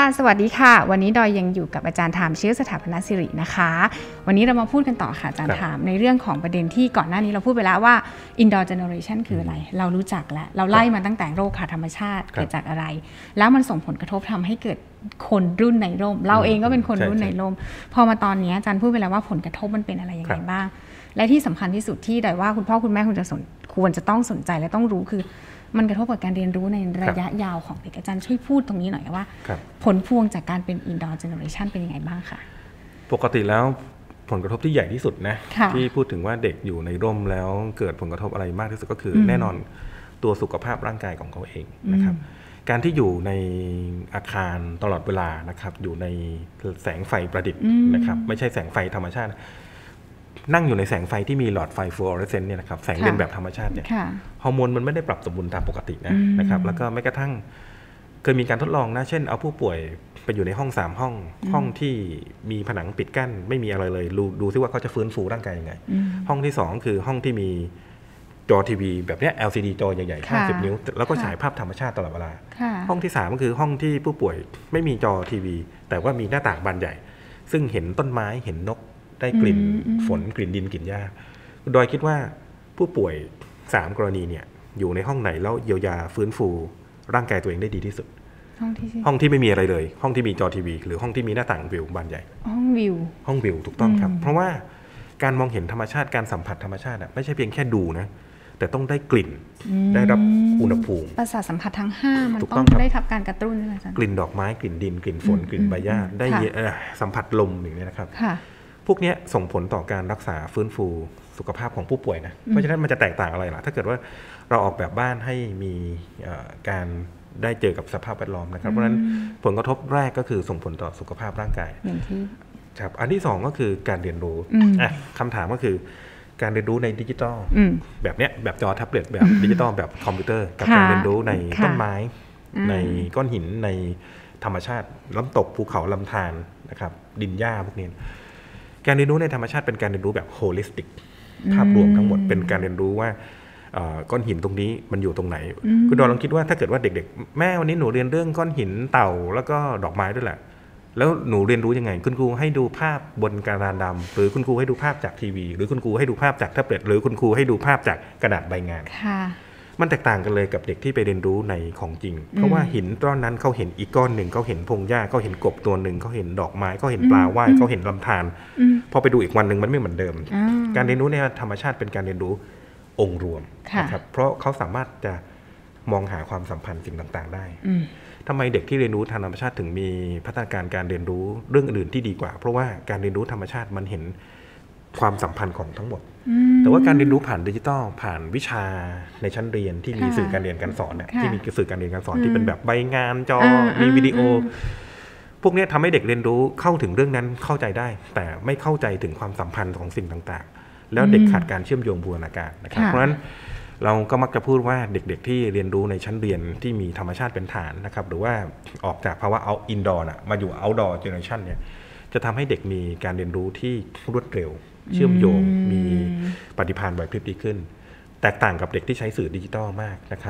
สวัสดีค่ะวันนี้ดอยยังอยู่กับอาจารย์ถามเชื้อสถาปนสิรินะคะวันนี้เรามาพูดกันต่อค่ะอาจารย์ถามในเรื่องของประเด็นที่ก่อนหน้านี้เราพูดไปแล้วว่า indoor generation คืออะไรเรารู้จักแล้วเราไล่มาตั้งแต่โรคขาดธรรมชาติเกิดจากอะไรแล้วมันส่งผลกระทบทำให้เกิดคนรุ่นในร่มเราเองก็เป็นคนรุ่นในร่มพอมาตอนนี้อาจารย์พูดไปแล้วว่าผลกระทบมันเป็นอะไรยังไงบ้างและที่สำคัญที่สุดที่ดอยว่าคุณพ่อคุณแม่ควรจะต้องสนใจและต้องรู้คือมันกระทบกับการเรียนรู้ในระยะยาวของเด็กอาจารย์ช่วยพูดตรงนี้หน่อยว่าผลพวงจากการเป็น indoor generation เป็นยังไงบ้างคะปกติแล้วผลกระทบที่ใหญ่ที่สุดนะที่พูดถึงว่าเด็กอยู่ในร่มแล้วเกิดผลกระทบอะไรมากที่สุดก็คือแน่นอนตัวสุขภาพร่างกายของเขาเองนะครับการที่อยู่ในอาคารตลอดเวลานะครับอยู่ในแสงไฟประดิษฐ์นะครับไม่ใช่แสงไฟธรรมชาตินั่งอยู่ในแสงไฟที่มีหลอดไฟฟลูออเรสเซนต์เนี่ยนะครับแสงเรียนแบบธรรมชาติเนี่ยฮอร์โมนมันไม่ได้ปรับสมดุลตามปกตินะครับแล้วก็แม้กระทั่งเคยมีการทดลองนะเช่นเอาผู้ป่วยไปอยู่ในห้อง3ห้องที่มีผนังปิดกั้นไม่มีอะไรเลยดูซิว่าเขาจะฟื้นฟูร่างกายยังไงห้องที่2คือห้องที่มีจอทีวีแบบนี้ LCD จอใหญ่ๆ50 นิ้วแล้วก็ฉายภาพธรรมชาติตลอดเวลาห้องที่3ก็คือห้องที่ผู้ป่วยไม่มีจอทีวีแต่ว่ามีหน้าต่างบานใหญ่ซึ่งเห็นต้นไม้เห็นนกได้กลิ่นฝนกลิ่นดินกลิ่นหญ้าโดยคิดว่าผู้ป่วย3กรณีเนี่ยอยู่ในห้องไหนแล้วเยียวยาฟื้นฟูร่างกายตัวเองได้ดีที่สุดห้องที่ไม่มีอะไรเลยห้องที่มีจอทีวีหรือห้องที่มีหน้าต่างวิวบานใหญ่ห้องวิวถูกต้องครับเพราะว่าการมองเห็นธรรมชาติการสัมผัสธรรมชาติไม่ใช่เพียงแค่ดูนะแต่ต้องได้กลิ่นได้รับอุณหภูมิประสาทสัมผัสทั้ง5มันต้องได้รับการกระตุ้นใช่ไหมอาจารย์กลิ่นดอกไม้กลิ่นดินกลิ่นฝนกลิ่นใบหญ้าได้สัมผัสลมอย่างนี้นะครับพวกนี้ส่งผลต่อการรักษาฟื้นฟูสุขภาพของผู้ป่วยนะเพราะฉะนั้นมันจะแตกต่างอะไรล่ะถ้าเกิดว่าเราออกแบบบ้านให้มีการได้เจอกับสภาพแวดล้อมนะครับเพราะฉะนั้นผลกระทบแรกก็คือส่งผลต่อสุขภาพร่างกายครับอันที่2ก็คือการเรียนรู้คำถามก็คือการเรียนรู้ในดิจิทัลแบบเนี้ยแบบจอแท็บเล็ตแบบดิจิทัลแบบคอมพิวเตอร์กับการเรียนรู้ในต้นไม้ในก้อนหินในธรรมชาติน้ำตกภูเขาลำธารนะครับดินหญ้าพวกนี้การเรียนรู้ในธรรมชาติเป็นการเรียนรู้แบบโฮลิสติกภาพรวมทั้งหมดเป็นการเรียนรู้ว่าก้อนหินตรงนี้มันอยู่ตรงไหนคุณดอนลองคิดว่าถ้าเกิดว่าเด็กๆแม่วันนี้หนูเรียนเรื่องก้อนหินเต่าแล้วก็ดอกไม้ด้วยแหละแล้วหนูเรียนรู้ยังไงคุณครูให้ดูภาพบนกระดานดำหรือคุณครูให้ดูภาพจากทีวีหรือคุณครูให้ดูภาพจากแท็บเล็ตหรือคุณครูให้ดูภาพจากกระดาษใบงานมันแตกต่างกันเลยกับเด็กที่ไปเรียนรู้ในของจริงเพราะว่าหินก้อนนั้นเขาเห็นอีกก้อนหนึ่งเขาเห็นพงหญ้าเขาเห็นกบตัวหนึ่งเขาเห็นดอกไม้เขาเห็นปลาว่ายเขาเห็นลำธารพอไปดูอีกวันหนึ่งมันไม่เหมือนเดิมการเรียนรู้ในธรรมชาติเป็นการเรียนรู้องค์รวมนะครับเพราะเขาสามารถจะมองหาความสัมพันธ์สิ่งต่างๆได้ทำไมเด็กที่เรียนรู้ทางธรรมชาติถึงมีพัฒนาการการเรียนรู้เรื่องอื่นที่ดีกว่าเพราะว่าการเรียนรู้ธรรมชาติมันเห็นความสัมพันธ์ของทั้งหมดแต่ว่าการเรียนรู้ผ่านดิจิทัลผ่านวิชาในชั้นเรียนที่มีสื่อการเรียนการสอนที่มีสื่อการเรียนการสอนที่เป็นแบบใบงานจอมีวิดีโอพวกนี้ทำให้เด็กเรียนรู้เข้าถึงเรื่องนั้นเข้าใจได้แต่ไม่เข้าใจถึงความสัมพันธ์ของสิ่งต่างๆแล้วเด็กขาดการเชื่อมโยงบูรณาการนะครับเพราะฉะนั้นเราก็มักจะพูดว่าเด็กๆที่เรียนรู้ในชั้นเรียนที่มีธรรมชาติเป็นฐานนะครับหรือว่าออกจากภาวะอินดอร์มาอยู่เอาท์ดอร์เจเนอเรชันเนี่ยจะทำให้เด็กมีการเรียนรู้ที่รวดเร็วเชื่อมโยงมีปฏิภาณไหวพริบดีขึ้นแตกต่างกับเด็กที่ใช้สื่อดิจิทัลมากนะครับ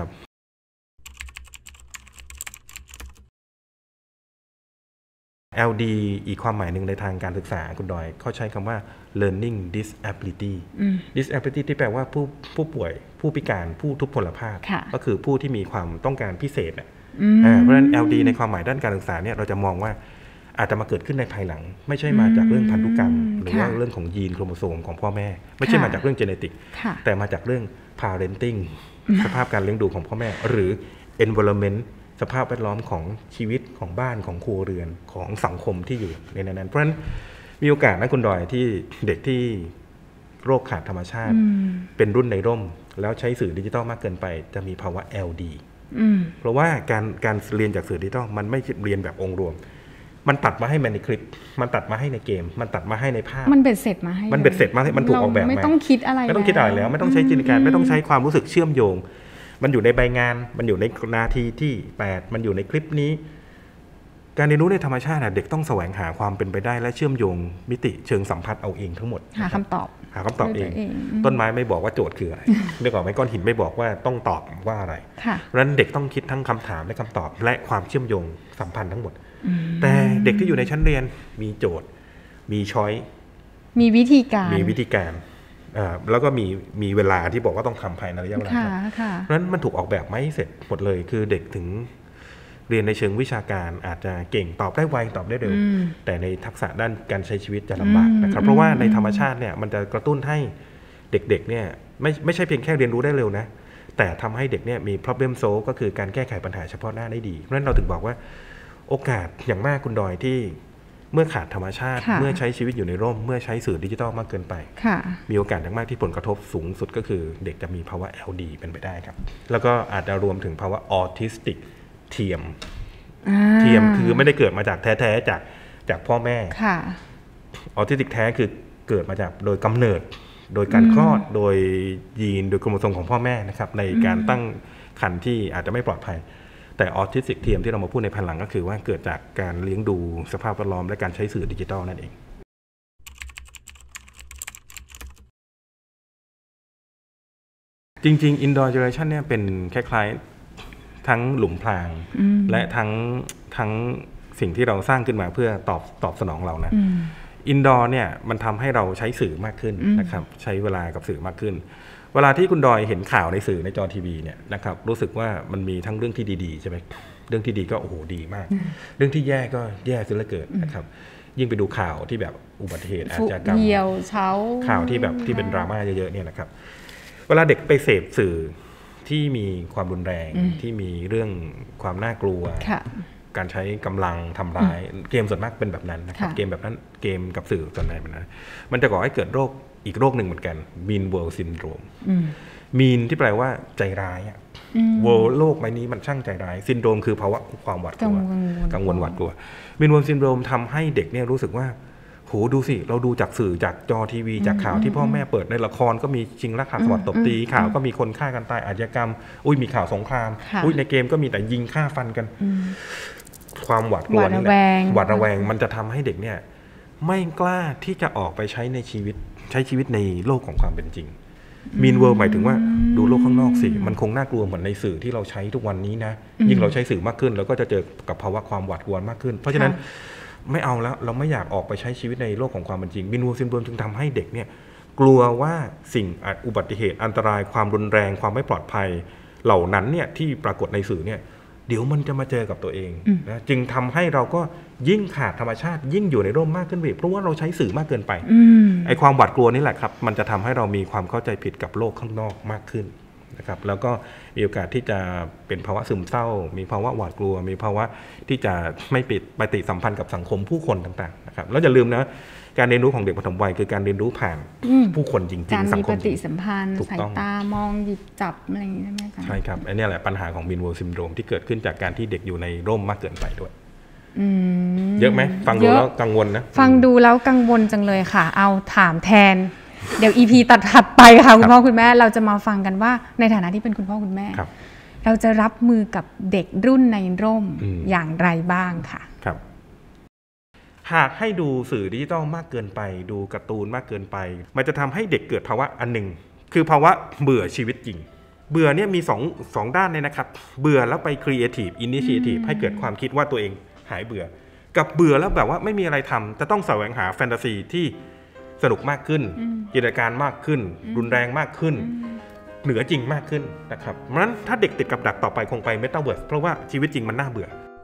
LD อีกความหมายหนึ่งในทางการศึกษาคุณดอยเขาใช้คำว่า learning disability disability ที่แปลว่าผู้ป่วยผู้พิการผู้ทุพพลภาพก็คือผู้ที่มีความต้องการพิเศษเพราะฉะนั้น LD ในความหมายด้านการศึกษาเนี่ยเราจะมองว่าอาจจะมาเกิดขึ้นในภายหลังไม่ใช่มาจากเรื่องพันธุกรรมหรือว่าเรื่องของยีนโครโมโซมของพ่อแม่ไม่ใช่มาจากเรื่องเจเนติกแต่มาจากเรื่อง parenting สภาพการเลี้ยงดูของพ่อแม่หรือ environmentสภาพแวดล้อมของชีวิตของบ้านของครัวเรือนของสังคมที่อยู่ในนั้นเพราะฉะนั้นมีโอกาสนะคุณดอยที่เด็กที่โรคขาดธรรมชาติเป็นรุ่นในร่มแล้วใช้สื่อดิจิทัลมากเกินไปจะมีภาวะ LD เพราะว่าการเรียนจากสื่อดิจิทัลมันไม่เรียนแบบองค์รวมมันตัดมาให้ในคลิปมันตัดมาให้ในเกมมันตัดมาให้ในภาพมันเบ็ดเสร็จมาให้มันถูกออกแบบมาไม่ต้องคิดอะไรแล้วไม่ต้องใช้จินตนาการไม่ต้องใช้ความรู้สึกเชื่อมโยงมันอยู่ในใบงานมันอยู่ในนาทีที่8มันอยู่ในคลิปนี้การเรียนรู้ในธรรมชาติเด็กต้องแสวงหาความเป็นไปได้และเชื่อมโยงมิติเชิงสัมผัสเอาเองทั้งหมดหาคำตอบเองต้นไม้ไม่บอกว่าโจทย์คืออะไรเรื่องของไม้ก้อนหินไม่บอกว่าต้องตอบว่าอะไรเพราะฉะนั้นเด็กต้องคิดทั้งคำถามและคำตอบและความเชื่อมโยงสัมพันธ์ทั้งหมดแต่เด็กที่อยู่ในชั้นเรียนมีโจทย์มีช้อยมีวิธีการแล้วก็มีเวลาที่บอกว่าต้องทำภายในระยะเวลาเพราะฉะนั้นมันถูกออกแบบไม่เสร็จหมดเลยคือเด็กถึงเรียนในเชิงวิชาการอาจจะเก่งตอบได้ไวตอบได้เร็วแต่ในทักษะด้านการใช้ชีวิตจะลำบากนะครับเพราะว่าในธรรมชาติเนี่ยมันจะกระตุ้นให้เด็กๆเนี่ยไม่ใช่เพียงแค่เรียนรู้ได้เร็วนะแต่ทำให้เด็กเนี่ยมี problem solve ก็คือการแก้ไขปัญหาเฉพาะหน้าได้ดีเพราะฉะนั้นเราถึงบอกว่าโอกาสอย่างมากคุณดอยที่เมื่อขาดธรรมชาติเมื่อใช้ชีวิตอยู่ในร่มเมื่อใช้สื่อดิจิทัลมากเกินไปมีโอกาสอย่างมากที่ผลกระทบสูงสุดก็คือเด็กจะมีภาวะ LD เป็นไปได้ครับแล้วก็อาจจะรวมถึงภาวะออทิสติกเทียมคือไม่ได้เกิดมาจากแท้ๆจากพ่อแม่ออทิสติกแท้คือเกิดมาจากโดยกำเนิดโดยการคลอดโดยยีนโดยโครโมโซมของพ่อแม่นะครับในการตั้งครรภ์ที่อาจจะไม่ปลอดภัยแต่ออทิสติกเทียมที่เรามาพูดในภายหลังก็คือว่าเกิดจากการเลี้ยงดูสภาพแวดล้อมและการใช้สื่อดิจิทัลนั่นเองจริงๆ Indoor Generation เนี่ยเป็นคล้ายๆทั้งหลุมพรางและทั้งสิ่งที่เราสร้างขึ้นมาเพื่อตอบสนองเรานะIndoor เนี่ยมันทำให้เราใช้สื่อมากขึ้นนะครับใช้เวลากับสื่อมากขึ้นเวลาที่คุณดอยเห็นข่าวในสื่อในจอทีวีเนี่ยนะครับรู้สึกว่ามันมีทั้งเรื่องที่ดีๆใช่ไหมเรื่องที่ดีก็โอ้โหดีมากเรื่องที่แย่ก็แย่ซะเหลือเกินนะครับยิ่งไปดูข่าวที่แบบอุบัติเหตุอาชญากรรมข่าวที่แบบที่เป็นดราม่าเยอะๆเนี่ยนะครับเวลาเด็กไปเสพสื่อที่มีความรุนแรงที่มีเรื่องความน่ากลัวการใช้กำลังทำร้ายเกมส่วนมากเป็นแบบนั้นนะครับเกมแบบนั้นเกมกับสื่อส่วนใหญ่เป็นนั้นมันจะก่อให้เกิดโรคอีกโรคหนึ่งเหมือนกัน Mean World Syndrome Mean ที่แปลว่าใจร้าย World โลกใบนี้มันช่างใจร้าย Syndrome คือภาวะความหวาดกลัวกังวลหวาดกลัว Mean World Syndrome ทำให้เด็กเนี่ยรู้สึกว่าโหดูสิเราดูจากสื่อจากจอทีวีจากข่าวที่พ่อแม่เปิดในละครก็มีชิงลักขาสวัสดิ์ตบตีข่าวก็มีคนฆ่ากันตายอาชญากรรมมีข่าวสงครามในเกมก็มีแต่ยิงฆ่าฟันกันความหวาดกลัวนี่แหละหวาดระแวงมันจะทำให้เด็กเนี่ยไม่กล้าที่จะออกไปใช้ชีวิตในโลกของความเป็นจริง Mean World หมายถึงว่าดูโลกข้างนอกสิมันคงน่ากลัวเหมือนในสื่อที่เราใช้ทุกวันนี้นะยิ่งเราใช้สื่อมากขึ้นเราก็จะเจอกับภาวะความหวาดกลัวมากขึ้นเพราะฉะนั้นไม่เอาแล้วเราไม่อยากออกไปใช้ชีวิตในโลกของความเป็นจริง Mean World Syndrome จึงทำให้เด็กเนี่ยกลัวว่าสิ่งอุบัติเหตุอันตรายความรุนแรงความไม่ปลอดภัยเหล่านั้นเนี่ยที่ปรากฏในสื่อเนี่ยเดี๋ยวมันจะมาเจอกับตัวเองนะจึงทำให้เราก็ยิ่งขาดธรรมชาติยิ่งอยู่ในร่มมากขึ้นไปเพราะว่าเราใช้สื่อมากเกินไปไอ้ความหวาดกลัวนี่แหละครับมันจะทำให้เรามีความเข้าใจผิดกับโลกข้างนอกมากขึ้นนะครับแล้วก็มีโอกาสที่จะเป็นภาวะซึมเศร้ามีภาวะหวาดกลัวมีภาวะที่จะไม่ปฏิสัมพันธ์กับสังคมผู้คนต่างๆนะครับแล้วอย่าลืมนะการเรียนรู้ของเด็กปฐมวัยคือการเรียนรู้ผ่านผู้คนจริงๆสังคมการมีปฏิสัมพันธ์สายตามองหยิบจับอะไรอย่างนี้ใช่ไหมคะใช่ครับอันนี้แหละปัญหาของ Mean World Syndrome ที่เกิดขึ้นจากการที่เด็กอยู่ในร่มมากเกินไปด้วยเยอะไหมฟังดูแล้วกังวลนะฟังดูแล้วกังวลจังเลยค่ะเอาถามแทนเดี๋ยว EP ถัดไปค่ะคุณพ่อคุณแม่เราจะมาฟังกันว่าในฐานะที่เป็นคุณพ่อคุณแม่เราจะรับมือกับเด็กรุ่นในร่มอย่างไรบ้างค่ะครับหากให้ดูสื่อดิจิทัลมากเกินไปดูการ์ตูนมากเกินไปมันจะทำให้เด็กเกิดภาวะอันหนึ่งคือภาวะเบื่อชีวิตจริงเบื่อเนี่ยมีสองด้านเลยนะครับเบื่อแล้วไป Creative Initiative ให้เกิดความคิดว่าตัวเองหายเบื่อกับเบื่อแล้วแบบว่าไม่มีอะไรทำจะต้องแสวงหาแฟนตาซีที่สนุกมากขึ้นจินตนาการมากขึ้นรุนแรงมากขึ้นเหนือจริงมากขึ้นนะครับเพราะฉะนั้นถ้าเด็กติดกับดักต่อไปคงไปเมตาเวิร์สเพราะว่าชีวิตจริงมันน่าเบื่อ